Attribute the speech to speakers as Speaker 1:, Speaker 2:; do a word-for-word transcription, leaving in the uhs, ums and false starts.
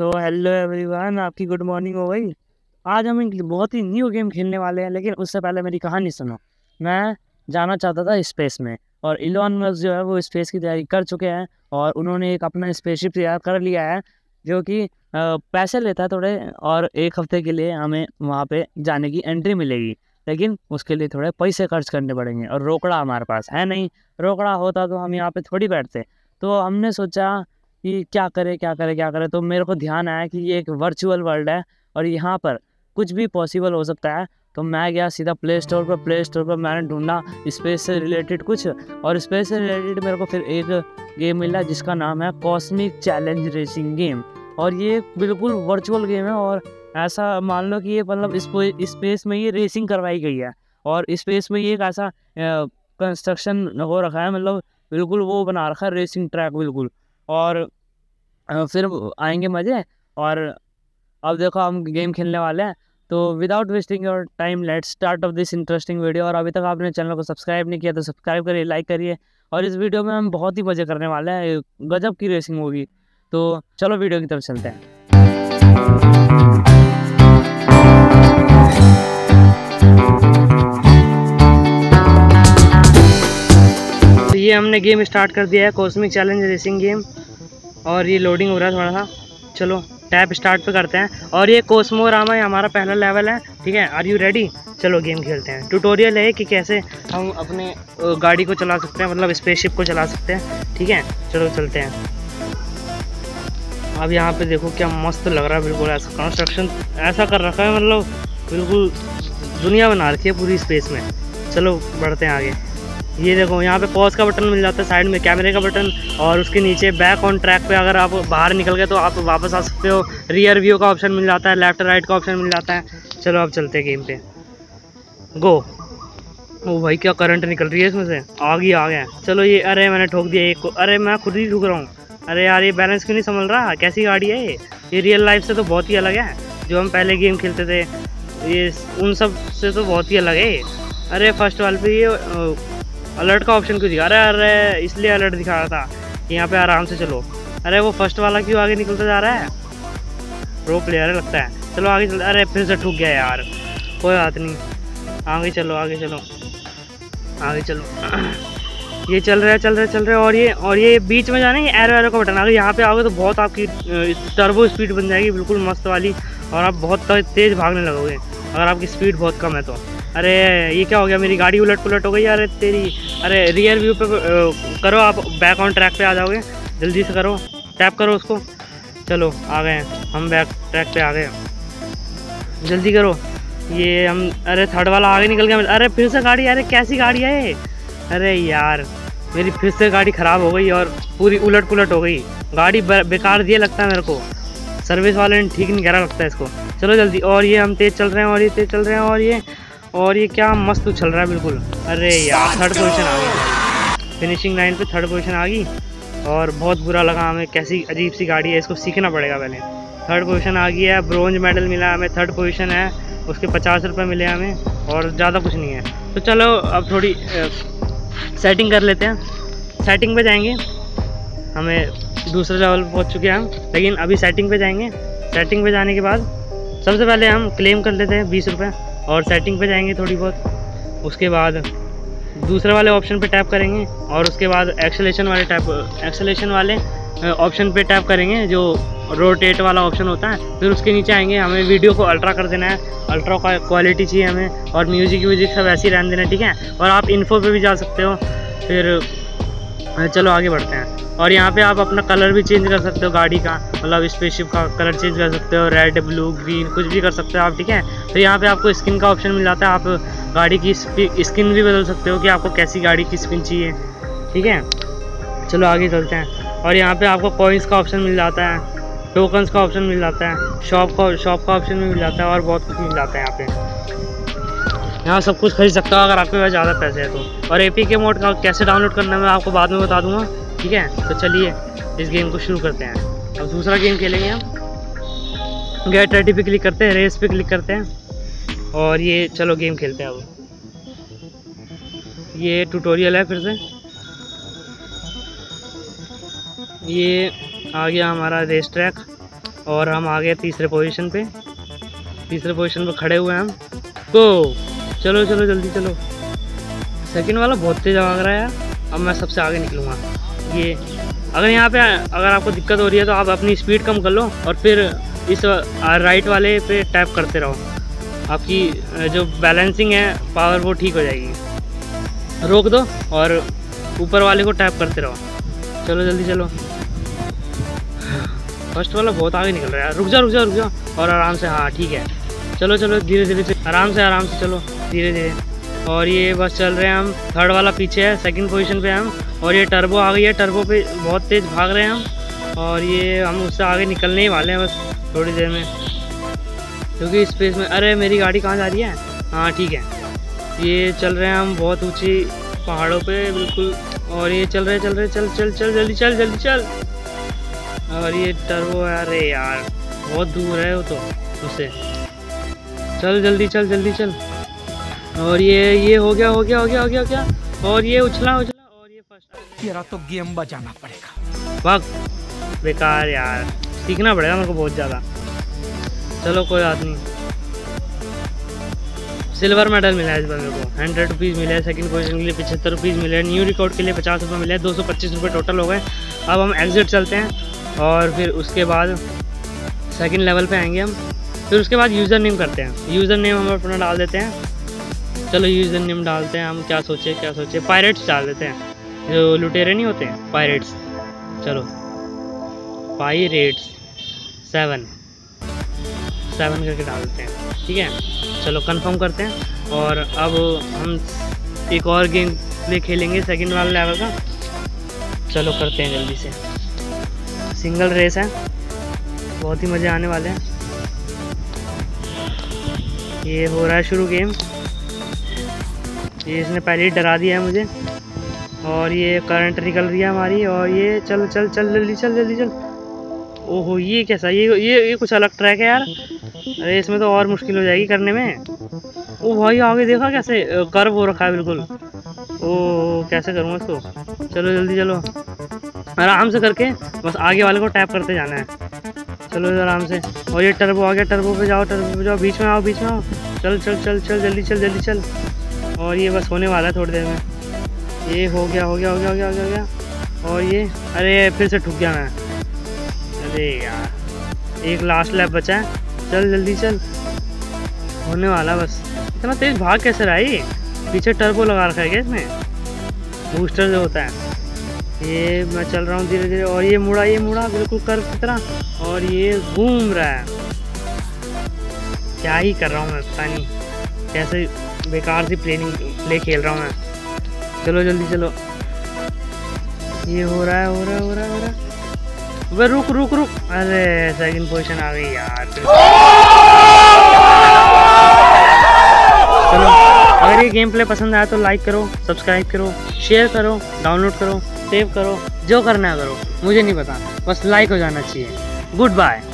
Speaker 1: तो hello everyone, आपकी good morning हो गई। आज हम एक बहुत ही न्यू गेम खेलने वाले हैं, लेकिन उससे पहले मेरी कहानी सुनो। मैं जाना चाहता था स्पेस में, और इलॉन मस्क जो है वो स्पेस की तैयारी कर चुके हैं, और उन्होंने एक अपना स्पेसशिप तैयार कर लिया है जो कि अ, पैसे लेता है थोड़े, और एक हफ्ते के लिए हमें वहाँ पे जाने की एंट्री मिलेगी। लेकिन उसके लिए थोड़े पैसे खर्च करने पड़ेंगे, और रोकड़ा हमारे पास है नहीं। रोकड़ा होता तो हम यहाँ पे थोड़ी बैठते। तो हमने सोचा कि क्या करे क्या करे क्या करे, तो मेरे को ध्यान आया कि ये एक वर्चुअल वर्ल्ड है और यहाँ पर कुछ भी पॉसिबल हो सकता है। तो मैं गया सीधा प्ले स्टोर पर प्ले स्टोर पर मैंने ढूंढा स्पेस से रिलेटेड कुछ, और स्पेस से रिलेटेड मेरे को फिर एक गेम मिला जिसका नाम है कॉस्मिक चैलेंज रेसिंग गेम। और ये बिल्कुल वर्चुअल गेम है, और ऐसा मान लो कि ये मतलब स्पेस में ये रेसिंग करवाई गई है, और स्पेस में ये एक ऐसा कंस्ट्रक्शन हो रखा है, मतलब बिल्कुल वो बना रखा है रेसिंग ट्रैक बिल्कुल। और अ, फिर आएंगे मज़े। और अब देखो हम गेम खेलने वाले हैं, तो without wasting your time let's start off this interesting video. और अभी तक आपने चैनल को सब्सक्राइब नहीं किया तो सब्सक्राइब करिए, लाइक करिए। और इस वीडियो में हम बहुत ही मज़े करने वाले हैं, गजब की रेसिंग होगी। तो चलो वीडियो की तरफ चलते हैं। तो ये हमने गेम स्टार्ट कर दिया है, कॉस्मिक चैलेंज रेसिंग गेम, और ये लोडिंग हो रहा है थोड़ा सा। चलो टैप स्टार्ट पे करते हैं। और ये कोस्मोरामा है, हमारा पहला लेवल है, ठीक है। Are you ready? चलो गेम खेलते हैं। ट्यूटोरियल है कि कैसे हम अपने गाड़ी को चला सकते हैं, मतलब स्पेसशिप को चला सकते हैं, ठीक है। चलो चलते हैं। अब यहाँ पे देखो क्या मस्त लग रहा है, बिल्कुल ऐसा कंस्ट्रक्शन ऐसा कर रखा है, मतलब बिल्कुल दुनिया बना रखी है पूरी स्पेस में। चलो बढ़ते हैं आगे। ये देखो यहाँ पे पॉज का बटन मिल जाता है, साइड में कैमरे का बटन, और उसके नीचे बैक ऑन ट्रैक पे अगर आप बाहर निकल गए तो आप वापस आ सकते हो। रियर व्यू का ऑप्शन मिल जाता है, लेफ्ट राइट का ऑप्शन मिल जाता है। चलो अब चलते हैं गेम पे, गो। ओ भाई क्या करंट निकल रही है इसमें से, आ गई आ गया। चलो ये, अरे मैंने ठोक दिया एक को, अरे मैं खुद ही ठुक रहा हूँ। अरे यार ये बैलेंस क्यों नहीं संभल रहा, कैसी गाड़ी है ये ये रियल लाइफ से तो बहुत ही अलग है। जो हम पहले गेम खेलते थे ये उन सब से तो बहुत ही अलग है। अरे फर्स्ट वाले पे ये अलर्ट का ऑप्शन क्यों दिखा रहा है? अरे इसलिए अलर्ट दिखा रहा था कि यहाँ पे आराम से चलो। अरे वो फर्स्ट वाला क्यों आगे निकलता जा रहा है? प्रो प्लेयर लगता है। चलो आगे चल, अरे फिर से ठुक गया यार, कोई बात नहीं, आगे चलो आगे चलो आगे चलो। ये चल रहा है चल रहा है चल रहा है और ये और ये बीच में जाना है एरो एरो का बटन। अगर यहाँ पे आओगे तो बहुत आपकी टर्बो स्पीड बन जाएगी बिल्कुल मस्त वाली, और आप बहुत तेज़ भागने लगोगे अगर आपकी स्पीड बहुत कम है तो। अरे ये क्या हो गया, मेरी गाड़ी उलट पुलट हो गई। अरे तेरी, अरे रियर व्यू पे करो, आप बैक ऑन ट्रैक पे आ जाओगे। जल्दी से करो, टैप करो उसको। चलो आ गए हम, बैक ट्रैक पे आ गए, जल्दी करो। ये हम, अरे थर्ड वाला आगे निकल गया। अरे फिर से गाड़ी, अरे कैसी गाड़ी है ये? अरे यार मेरी फिर से गाड़ी ख़राब हो गई और पूरी उलट पुलट हो गई। गाड़ी बेकार दिया लगता है मेरे को, सर्विस वाले ने ठीक नहीं करा लगता है इसको। चलो जल्दी। और ये हम तेज़ चल रहे हैं और ये तेज़ चल रहे हैं और ये और ये क्या मस्त उछल रहा है बिल्कुल। अरे यार थर्ड पोजीशन आ गई, फिनिशिंग लाइन पे थर्ड पोजीशन आ गई, और बहुत बुरा लगा हमें। कैसी अजीब सी गाड़ी है, इसको सीखना पड़ेगा पहले। थर्ड पोजीशन आ गई है, ब्रोंज मेडल मिला हमें, थर्ड पोजीशन है, उसके पचास रुपये मिले हमें, और ज़्यादा कुछ नहीं है। तो चलो अब थोड़ी सेटिंग कर लेते हैं। सेटिंग पे जाएंगे, हमें दूसरे लेवल पर पहुँच चुके हैं हम, लेकिन अभी सेटिंग पे जाएंगे। सेटिंग पे जाने के बाद सबसे पहले हम क्लेम कर लेते हैं बीस रुपये, और सेटिंग पे जाएंगे थोड़ी बहुत। उसके बाद दूसरे वाले ऑप्शन पे टैप करेंगे, और उसके बाद एक्सेलेरेशन वाले टैप एक्सेलेरेशन वाले ऑप्शन पे टैप करेंगे, जो रोटेट वाला ऑप्शन होता है। फिर उसके नीचे आएंगे, हमें वीडियो को अल्ट्रा कर देना है, अल्ट्रा का क्वालिटी चाहिए हमें, और म्यूजिक व्यूजिक सब ऐसे ही रहने देना, ठीक है। और आप इन्फो पे भी जा सकते हो। फिर चलो आगे बढ़ते हैं। और यहाँ पे आप अपना कलर भी चेंज कर सकते हो गाड़ी का, मतलब स्पेसशिप का कलर चेंज कर सकते हो, रेड ब्लू ग्रीन कुछ भी कर सकते हो आप, ठीक है। तो यहाँ पे आपको स्किन का ऑप्शन मिल जाता है, आप गाड़ी की स्किन भी बदल सकते हो कि आपको कैसी गाड़ी की स्किन चाहिए, ठीक है। चलो आगे चलते हैं। और यहाँ पे आपको कॉइन्स का ऑप्शन मिल जाता है, टोकन्स का ऑप्शन मिल जाता है, शॉप का शॉप का ऑप्शन भी मिल जाता है, और बहुत कुछ मिल जाता है यहाँ पे। यहाँ सब कुछ खरीद सकता हो अगर आपके पास ज़्यादा पैसे हैं तो। और ए पी के मोड का कैसे डाउनलोड करना है मैं आपको बाद में बता दूंगा, ठीक है। तो चलिए इस गेम को शुरू करते हैं। अब दूसरा गेम खेलेंगे हम। गेट रेडी पे क्लिक करते हैं, रेस पे क्लिक करते हैं, और ये चलो गेम खेलते हैं। अब ये ट्यूटोरियल है, फिर से ये आ गया हमारा रेस ट्रैक। और हम आ गए तीसरे पोजीशन पे। तीसरे पोजीशन पे खड़े हुए हैं हम। गो, चलो चलो जल्दी चलो। सेकंड वाला बहुत तेज भाग रहा है यार। अब मैं सबसे आगे निकलूँगा। ये अगर यहाँ पे अगर आपको दिक्कत हो रही है तो आप अपनी स्पीड कम कर लो और फिर इस राइट वाले पे टैप करते रहो। आपकी जो बैलेंसिंग है पावर वो ठीक हो जाएगी। रोक दो और ऊपर वाले को टैप करते रहो। चलो जल्दी चलो। फर्स्ट वाला बहुत आगे निकल रहा है। रुक जा रुक जा रुक जा और आराम से। हाँ ठीक है, चलो चलो धीरे धीरे आराम से आराम से चलो धीरे धीरे। और ये बस चल रहे हैं हम। थर्ड वाला पीछे है, सेकंड पोजीशन पे हैं हम। और ये टर्बो आ गई है, टर्बो पे बहुत तेज़ भाग रहे हैं हम। और ये हम उससे आगे निकलने ही वाले हैं बस थोड़ी देर में, क्योंकि स्पेस में। अरे मेरी गाड़ी कहाँ जा रही है? हाँ ठीक है। ये चल रहे हैं हम बहुत ऊँची पहाड़ों पे बिल्कुल। और ये चल रहे चल रहे चल चल चल जल्दी चल जल्दी चल। और ये टर्बो, अरे यार बहुत दूर है वो तो उससे। चल जल्दी चल जल्दी चल। और ये ये हो गया हो गया हो गया हो गया क्या? और ये उछला उछला और ये फर्स्ट।
Speaker 2: तेरा तो गेम बजाना पड़ेगा।
Speaker 1: भाग, बेकार यार, सीखना पड़ेगा मेरे को बहुत ज़्यादा। चलो कोई बात नहीं। सिल्वर मेडल मिला है इस बार मेरे को। हंड्रेड रुपीज़ मिले हैं सेकंड पोजीशन के लिए, पचहत्तर रुपीज़ मिले हैं, न्यू रिकॉर्ड के लिए पचास रुपये मिले हैं, दो सौ पच्चीस रुपये टोटल हो गए। अब हम एग्जिट चलते हैं और फिर उसके बाद सेकंड लेवल पे आएंगे हम। फिर उसके बाद यूज़र नेम करते हैं। यूज़र नेम हम अपना डाल देते हैं। चलो यूज़र नेम डालते हैं हम। क्या सोचे क्या सोचे पायरेट्स डाल देते हैं, जो लुटेरे नहीं होते हैं, पायरेट्स। चलो पायरेट्स सेवन सेवन करके डाल देते हैं, ठीक है। चलो कंफर्म करते हैं। और अब हम एक और गेम प्ले खेलेंगे सेकंड वाले लेवल का। चलो करते हैं जल्दी से। सिंगल रेस है, बहुत ही मज़े आने वाले हैं। ये हो रहा है शुरू गेम। ये इसने पहले ही डरा दिया है मुझे। और ये करंट निकल रही है हमारी। और ये चल चल चल जल्दी चल जल्दी चल। ओहो ये कैसा, ये ये ये कुछ अलग ट्रैक है यार। अरे इसमें तो और मुश्किल हो जाएगी करने में। ओ भाई आगे देखा कैसे कर्व हो रखा है बिल्कुल। ओ कैसे करूँगा इसको? चलो जल्दी चलो आराम से करके, बस आगे वाले को टैप करते जाना है। चलो आराम से। और ये टर्बो आ गया, टर्बो पे जाओ टर्बो पे जाओ, बीच में आओ बीच में आओ। चल चल चल चल जल्दी चल जल्दी चल। और ये बस होने वाला है थोड़ी देर में। ये हो गया हो गया हो गया हो गया हो गया, हो गया। और ये अरे फिर से ठुक गया मैं। अरे यार एक लास्ट लैप बचा है। चल जल्दी चल, होने वाला बस। इतना तेज भाग कैसे रहा है? पीछे टर्बो लगा रखा है क्या इसमें, बूस्टर जो होता है। ये मैं चल रहा हूँ धीरे धीरे। और ये मुड़ा ये मुड़ा बिल्कुल कर्व की तरह। और ये घूम रहा है। क्या ही कर रहा हूँ मैं, पता नहीं कैसे बेकार सी प्लेनिंग प्ले खेल रहा हूँ मैं। चलो जल्दी चलो। ये हो रहा है हो रहा है हो रहा है हो रहा है। वे रुक रुक रुक। अरे सेकंड पोजीशन आ गई यार। चलो अगर ये गेम प्ले पसंद आया तो लाइक करो, सब्सक्राइब करो, शेयर करो, डाउनलोड करो, सेव करो, जो करना है करो, मुझे नहीं पता, बस लाइक हो जाना चाहिए। Good bye.